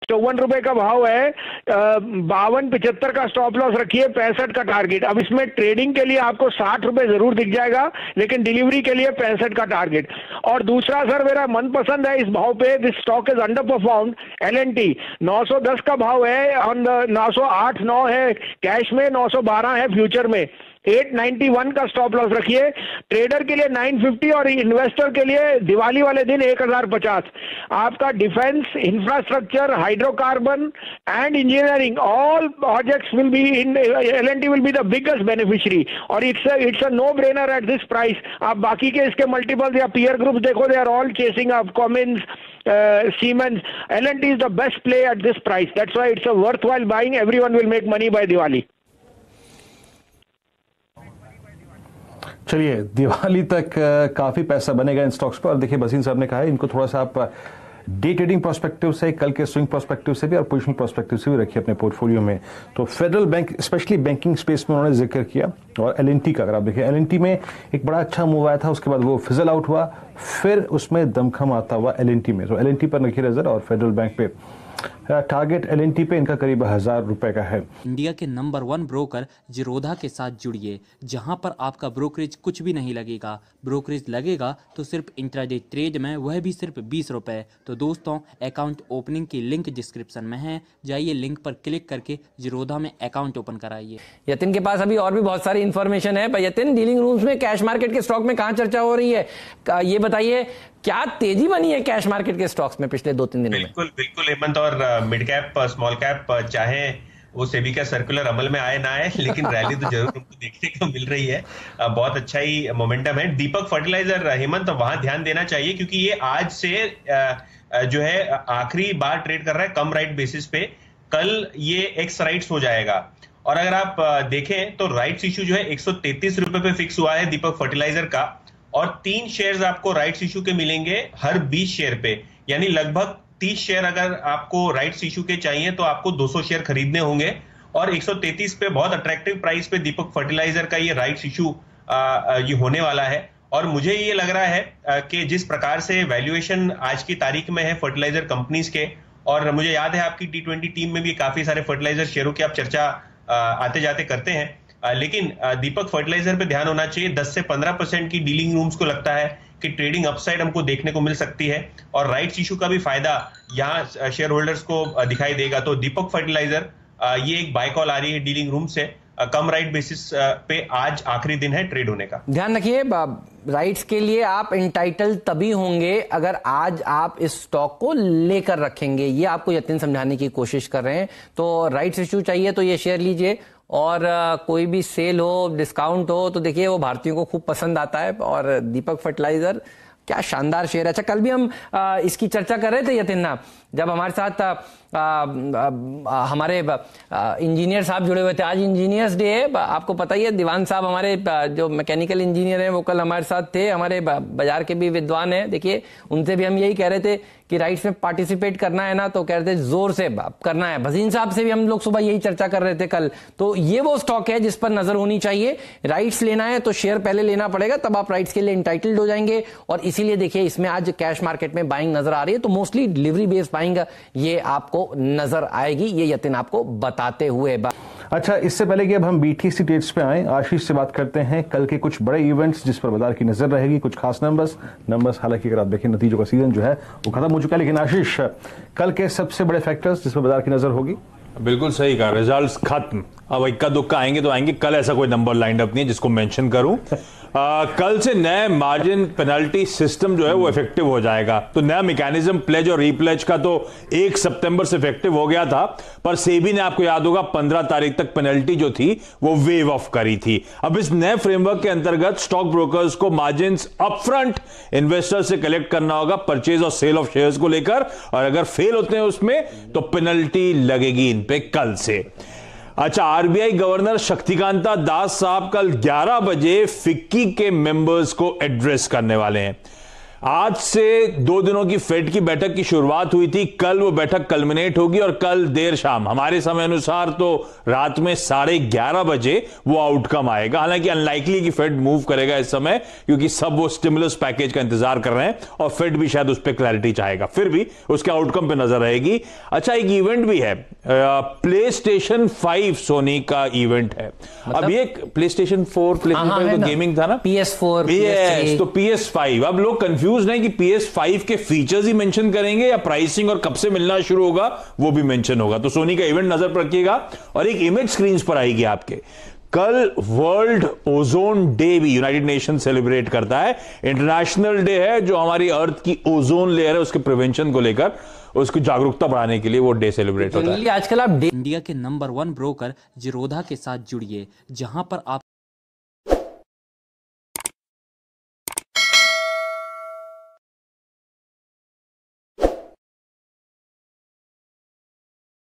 ₹54 का भाव है, 52.75 का स्टॉप लॉस रखिए, 65 का टारगेट। अब इसमें ट्रेडिंग के लिए आपको ₹60 जरूर दिख जाएगा, लेकिन डिलीवरी के लिए 65 का टारगेट। और दूसरा सर मेरा मनपसंद है इस भाव पे, दिस स्टॉक इज अंडर परफॉर्म्ड, L&T 910 का भाव है, ऑन 908-9 है कैश में, 912 है फ्यूचर में, 891 का स्टॉप लॉस रखिए। ट्रेडर के लिए 950 और इन्वेस्टर के लिए दिवाली वाले दिन 1050। आपका defence, infrastructure, hydrocarbon and engineering, all projects will be in L&T will be the biggest beneficiary, और it's a no brainer at this price. आप बाकी के इसके मल्टीपल्स या पीयर ग्रुप्स देखो, they are all chasing up, Cummins, Siemens, L&T is the best play at this price. That's why it's a worthwhile buying. Everyone will make money by Diwali. चलिए, दिवाली तक काफी पैसा बनेगा इन स्टॉक्स पर। और देखिए, भसीन साहब ने कहा है इनको थोड़ा सा आप डे ट्रेडिंग पर्सपेक्टिव से, कल के स्विंग पर्सपेक्टिव से भी और पोजिशनल पर्सपेक्टिव से भी रखिए अपने पोर्टफोलियो में। तो Federal Bank specially banking space में उन्होंने जिक्र किया, और L&T का अगर आप देखिए, L&T में एक बड़ा अच्छा मूव आया था, उसके बाद वो फिजल आउट हुआ, फिर उसमें दमखम आता हुआ L&T में। तो L&T पर रखिए नजर, और फेडरल बैंक पे टारगेट L&T पे इनका करीब ₹1000 का है। इंडिया के नंबर 1 ब्रोकर जीरोधा के साथ जुड़िए, जहां पर आपका ब्रोकरेज कुछ भी नहीं लगेगा। ब्रोकरेज लगेगा तो सिर्फ इंट्राडे ट्रेड में, वह भी सिर्फ ₹20। तो दोस्तों, अकाउंट ओपनिंग की लिंक डिस्क्रिप्शन में है, जाइए लिंक पर क्लिक करके जीरोधा में अकाउंट ओपन कराइए। यतिन के पास अभी और भी बहुत सारी इंफॉर्मेशन है। यतिन, डीलिंग रूम्स में कैश मार्केट के स्टॉक में कहां चर्चा हो रही है, ये बताइए, क्या तेजी बनी है कैश मार्केट के स्टॉक्स में पिछले 2-3 दिनों में? बिल्कुल हेमंत, और मिड कैप, स्मॉल कैप, चाहे वो सेबी का सर्कुलर अमल में आए ना आए, लेकिन रैली तो जरूर हमको देखने को मिल रही है। बहुत अच्छा ही मोमेंटम है। दीपक फर्टिलाइजर हेमंत, वहां ध्यान देना चाहिए क्योंकि ये आज से जो है आखिरी बार ट्रेड कर रहा है कम राइट बेसिस पे। कल ये एक्स राइट्स हो जाएगा, और अगर आप देखें तो राइट्स इशू जो है ₹133 पे फिक्स हुआ है दीपक फर्टिलाइजर का, और 3 शेयर्स आपको राइट्स इशू के मिलेंगे हर 20 शेयर पे, यानी लगभग 30 शेयर अगर आपको राइट्स इशू के चाहिए तो आपको 200 शेयर खरीदने होंगे। और 133 पे बहुत अट्रैक्टिव प्राइस पे दीपक फर्टिलाइजर का ये राइट्स इशू ये होने वाला है। और मुझे ये लग रहा है कि जिस प्रकार से वैल्यूएशन आज की तारीख में है फर्टिलाइजर कंपनीज के, और मुझे याद है आपकी T20 टीम में भी काफी सारे फर्टिलाइजर शेयरों की आप चर्चा आते जाते करते हैं, लेकिन दीपक फर्टिलाइजर पे ध्यान होना चाहिए। 10 से 15% की डीलिंग रूम्स को लगता है कि ट्रेडिंग अपसाइड हमको देखने को मिल सकती है, और राइट्स इशू का भी फायदा यहाँ शेयर होल्डर्स को दिखाई देगा। तो दीपक फर्टिलाइजर ये एक बाय कॉल आ रही है डीलिंग रूम से, कम राइट बेसिस पे आज आखिरी दिन है ट्रेड होने का। ध्यान रखिए, राइट्स के लिए आप इंटाइटल तभी होंगे अगर आज आप इस स्टॉक को लेकर रखेंगे। ये आपको यतिन समझाने की कोशिश कर रहे हैं। तो राइट्स इशू चाहिए तो ये शेयर लीजिए, और कोई भी सेल हो, डिस्काउंट हो, तो देखिए वो भारतीयों को खूब पसंद आता है। और दीपक फर्टिलाइजर क्या शानदार शेयर है। अच्छा, कल भी हम इसकी चर्चा कर रहे थे यतिन ना, जब हमारे साथ हमारे इंजीनियर साहब जुड़े हुए थे। आज इंजीनियर्स डे है, आपको पता ही है। दीवान साहब हमारे जो मैकेनिकल इंजीनियर हैं वो कल हमारे साथ थे, हमारे बाजार के भी विद्वान हैं। देखिए, उनसे भी हम यही कह रहे थे कि राइट्स में पार्टिसिपेट करना है ना, तो कह रहे थे जोर से करना है। भसीन साहब से भी हम लोग सुबह यही चर्चा कर रहे थे कल। तो ये वो स्टॉक है जिस पर नजर होनी चाहिए। राइट्स लेना है तो शेयर पहले लेना पड़ेगा, तब आप राइट्स के लिए इंटाइटल्ड हो जाएंगे। और इसीलिए देखिए, इसमें आज कैश मार्केट में बाइंग नजर आ रही है, तो मोस्टली डिलीवरी बेस्ड बाइंग ये आपको नजर आएगी, ये यतिन आपको बताते हुए। अच्छा, इससे पहले कि अब हम BTC डेट्स पे आए, आशीष से बात करते हैं कल के कुछ बड़े इवेंट्स जिस पर बाजार की नजर रहेगी, कुछ खास नंबर्स हालांकि अगर आप देखें नतीजों का सीजन जो है वो खत्म हो चुका है, लेकिन आशीष, कल के सबसे बड़े फैक्टर्स जिस पर बाजार की नजर होगी? बिल्कुल सही कहा, रिजल्ट्स खत्म, अब इक्का दुक्का आएंगे तो आएंगे। कल ऐसा कोई नंबर लाइंड अप नहीं है जिसको मेंशन करूं। कल से नए मार्जिन पेनल्टी सिस्टम जो है वो इफेक्टिव हो जाएगा। तो नया मैकेनिज्म प्लेज और रीप्लेज का तो 1 सितंबर से इफेक्टिव हो गया था, पर सेबी ने आपको याद होगा 15 तारीख तक पेनल्टी जो थी वो वेव ऑफ करी थी। अब इस नए फ्रेमवर्क के अंतर्गत स्टॉक ब्रोकर्स को मार्जिन अपफ्रंट इन्वेस्टर से कलेक्ट करना होगा परचेज और सेल ऑफ शेयर्स को लेकर, और अगर फेल होते हैं उसमें तो पेनल्टी लगेगी इन पे कल से। अच्छा, आरबीआई गवर्नर शक्तिकांता दास साहब कल 11 बजे फिक्की के मेंबर्स को एड्रेस करने वाले हैं। आज से 2 दिनों की फेड की बैठक की शुरुआत हुई थी, कल वो बैठक कल्मिनेट होगी और कल देर शाम हमारे समय अनुसार तो रात में 11:30 बजे वो आउटकम आएगा। हालांकि अनलाइकली कि फेड मूव करेगा इस समय, क्योंकि सब वो स्टिमुलस पैकेज का इंतजार कर रहे हैं और फेड भी शायद उस पर क्लैरिटी चाहेगा, फिर भी उसके आउटकम पे नजर रहेगी। अच्छा, एक इवेंट भी है, प्ले स्टेशन 5 सोनी का इवेंट है। अब ये प्ले स्टेशन 4 तो गेमिंग था ना, PS4 तो PS5। अब लोग कंफ्यूज नहीं कि PS5 के फीचर्स ही मेंशन करेंगे या प्राइसिंग और कब से मिलना शुरू होगा वो भी मेंशन होगा। तो सोनी का इवेंट नजर पर रखिएगा और एक इमेज स्क्रीन पर आएगी आपके। कल वर्ल्ड ओजोन डे भी यूनाइटेड नेशन सेलिब्रेट करता है। इंटरनेशनल डे है जो हमारी अर्थ की ओजोन लेयर है उसके प्रिवेंशन को लेकर, उसकी जागरूकता बढ़ाने के लिए वो डे सेलिब्रेट होता है। आजकल आप इंडिया के नंबर 1 ब्रोकर जीरोधा के साथ जुड़िए, जहां पर आप